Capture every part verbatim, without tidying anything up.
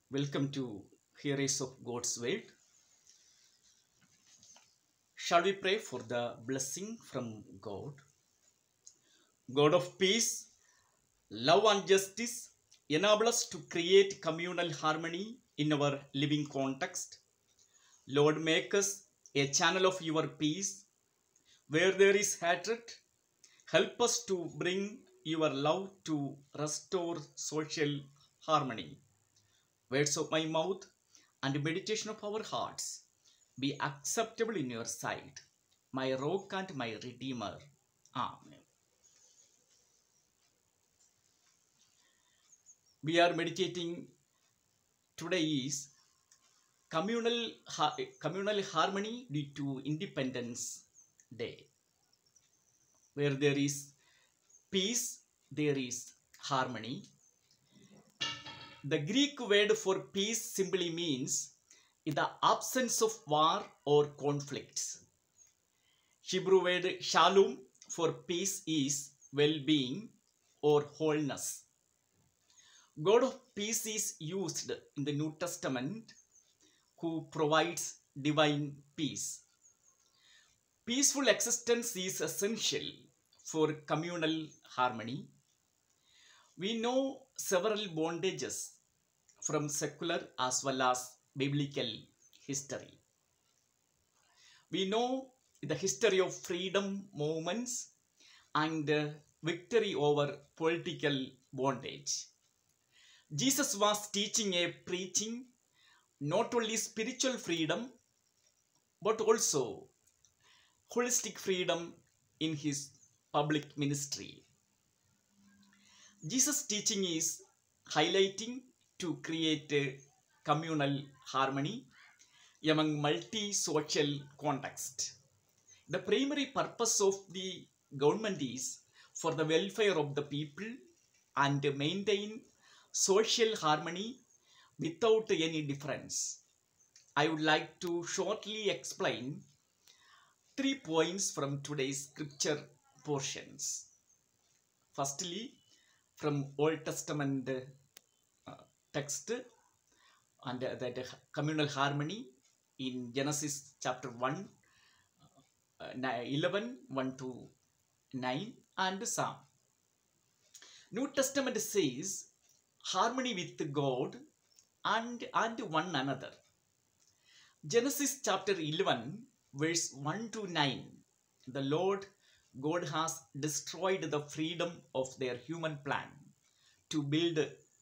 Welcome to Hearers of God's Word. Shall we pray for the blessing from God? God of peace, love and justice, enable us to create communal harmony in our living context. Lord, make us a channel of your peace. Where there is hatred, help us to bring your love to restore social harmony. Words of my mouth and meditation of our hearts be acceptable in your sight, my rock and my redeemer. Amen. We are meditating today is communal, communal harmony due to Independence Day. Where there is peace, there is harmony. The Greek word for peace simply means in the absence of war or conflicts. Hebrew word shalom for peace is well-being or wholeness. God of peace is used in the New Testament, who provides divine peace. Peaceful existence is essential for communal harmony. We know several bondages from secular as well as biblical history. We know the history of freedom movements and uh, victory over political bondage. Jesus was teaching a preaching not only spiritual freedom but also holistic freedom in his public ministry. Jesus' teaching is highlighting to create a communal harmony among multi-social context. The primary purpose of the government is for the welfare of the people and maintain social harmony without any difference. I would like to shortly explain three points from today's scripture portions. Firstly, from Old Testament uh, text and uh, that uh, communal harmony in Genesis chapter one, uh, eleven, one to nine, and Psalm. New Testament says harmony with God and, and one another. Genesis chapter eleven, verse one to nine, the Lord God has destroyed the freedom of their human plan to build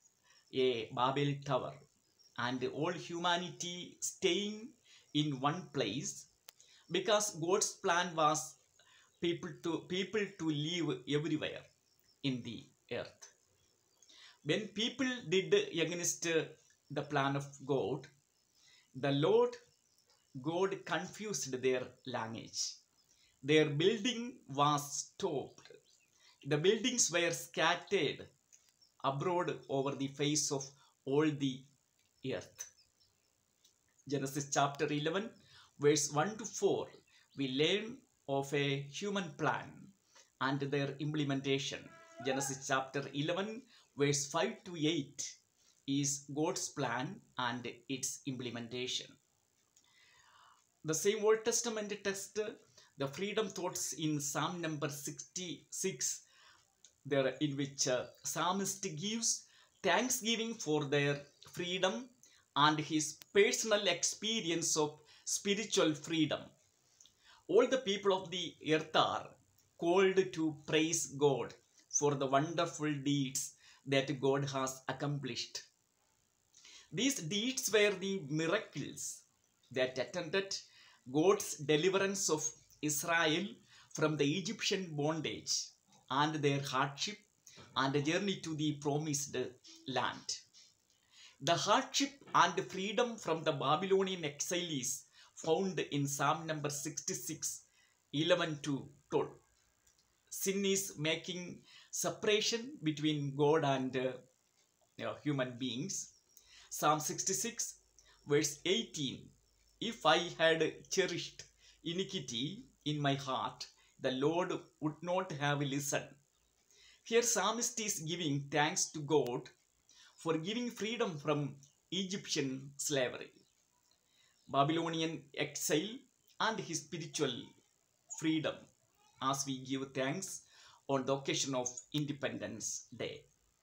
a Babel tower and all humanity staying in one place, because God's plan was people to, people to live everywhere in the earth. When people did against the plan of God, the Lord God confused their language. Their building was stopped. The buildings were scattered abroad over the face of all the earth. Genesis chapter eleven, verse one to four, we learn of a human plan and their implementation. Genesis chapter eleven, verse five to eight is God's plan and its implementation. The same Old Testament text, the freedom thoughts in Psalm number sixty-six, there in which uh, psalmist gives thanksgiving for their freedom and his personal experience of spiritual freedom. All the people of the earth are called to praise God for the wonderful deeds that God has accomplished. These deeds were the miracles that attended God's deliverance of Israel from the Egyptian bondage and their hardship and the journey to the promised land. The hardship and freedom from the Babylonian exile is found in Psalm number sixty-six, eleven to twelve. Sin is making separation between God and uh, you know, human beings. Psalm sixty-six, verse eighteen. If I had cherished iniquity in my heart, the Lord would not have listened. Here psalmist is giving thanks to God for giving freedom from Egyptian slavery, Babylonian exile, and his spiritual freedom, as we give thanks on the occasion of Independence Day.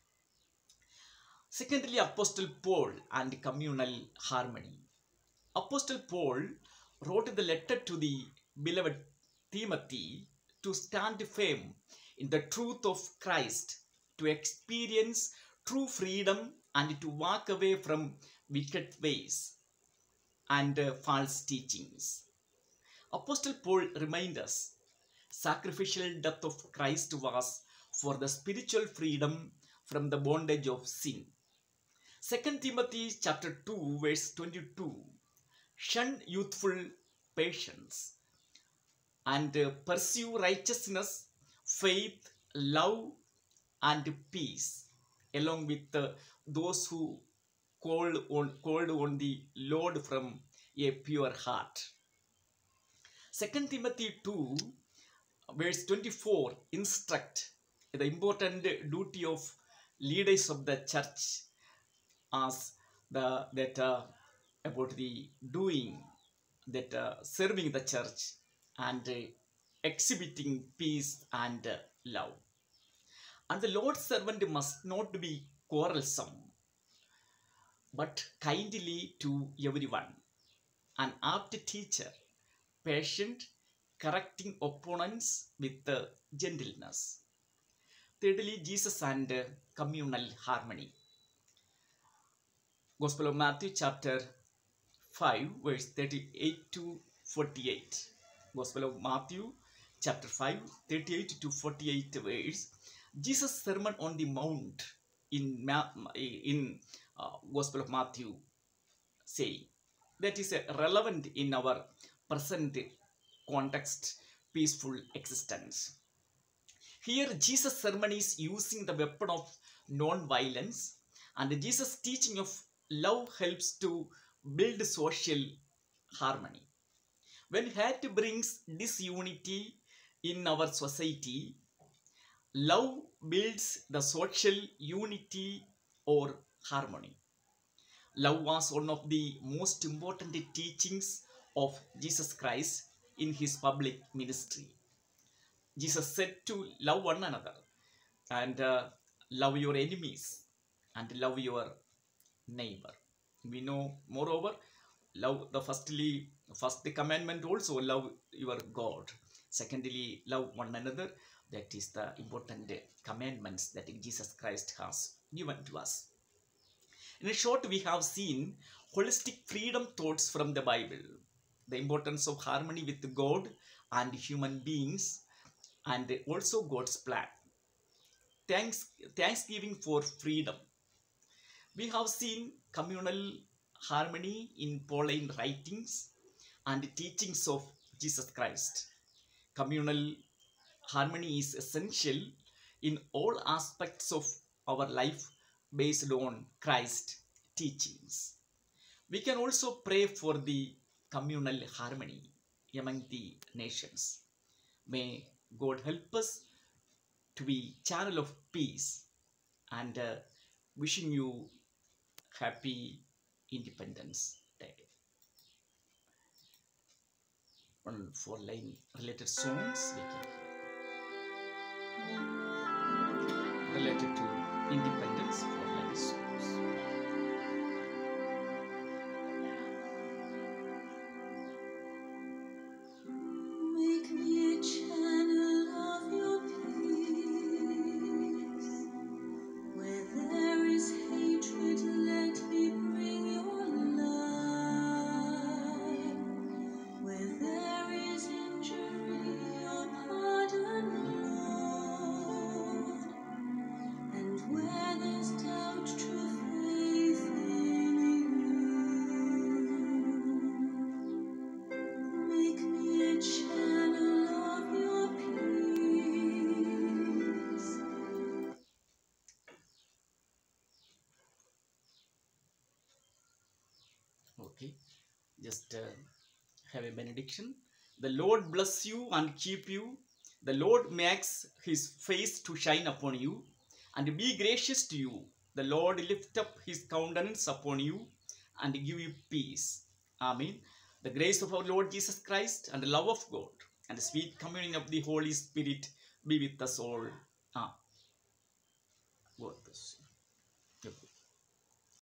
Secondly, Apostle Paul and communal harmony. Apostle Paul wrote the letter to the beloved Timothy to stand firm in the truth of Christ, to experience true freedom, and to walk away from wicked ways and uh, false teachings. Apostle Paul reminds us sacrificial death of Christ was for the spiritual freedom from the bondage of sin. Second Timothy chapter two verse twenty-two. Shun youthful patience and uh, pursue righteousness, faith, love, and peace, along with uh, those who called on, called on the Lord from a pure heart. Second Timothy two verse twenty-four instruct the important duty of leaders of the church as the that uh, about the doing that uh, serving the church and uh, exhibiting peace and uh, love. And the Lord's servant must not be quarrelsome, but kindly to everyone, an apt teacher, patient, correcting opponents with uh, gentleness. Thirdly, Jesus and uh, communal harmony. Gospel of Matthew chapter five verse thirty-eight to forty-eight. Gospel of Matthew chapter five thirty-eight to forty-eight verse. Jesus' Sermon on the Mount in, in uh, Gospel of Matthew saying that is uh, relevant in our present context, peaceful existence. Here Jesus' sermon is using the weapon of non-violence, and Jesus' teaching of love helps to build social harmony. When hate brings disunity in our society, love builds the social unity or harmony. Love was one of the most important teachings of Jesus Christ in his public ministry. Jesus said to love one another and uh, love your enemies and love your neighbor. We know, moreover, love the firstly, first the commandment also, love your God. Secondly, love one another. That is the important commandments that Jesus Christ has given to us. In short, we have seen holistic freedom thoughts from the Bible, the importance of harmony with God and human beings, and also God's plan. Thanks, thanksgiving for freedom. We have seen communal harmony in Pauline writings and teachings of Jesus Christ. Communal harmony is essential in all aspects of our life based on Christ's teachings. We can also pray for the communal harmony among the nations. May God help us to be channel of peace, and uh, wishing you happy Independence Day. One four line related songs we can hear related to independence, four line songs. Make me a channel of your peace. Where there is hatred, let me bring your light. Where there is injury, your pardon, Lord. And where there's doubt, true faith in you. Make me a channel of your peace. Okay, just uh, have a benediction. The Lord bless you and keep you. The Lord makes his face to shine upon you and be gracious to you. The Lord lift up his countenance upon you and give you peace. Amen. The grace of our Lord Jesus Christ and the love of God and the sweet communion of the Holy Spirit be with us all. Ah. God bless you.